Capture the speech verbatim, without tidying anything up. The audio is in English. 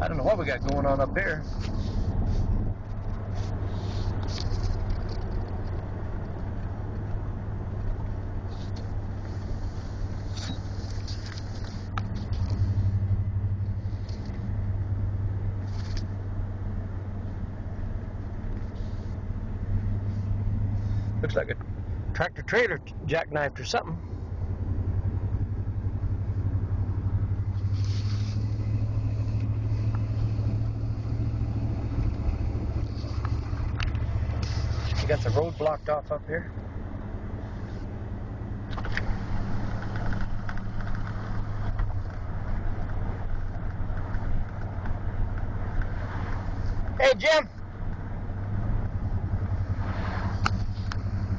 I don't know what we got going on up here. Looks like a tractor trailer jackknifed or something. You got the road blocked off up here. Hey Jim.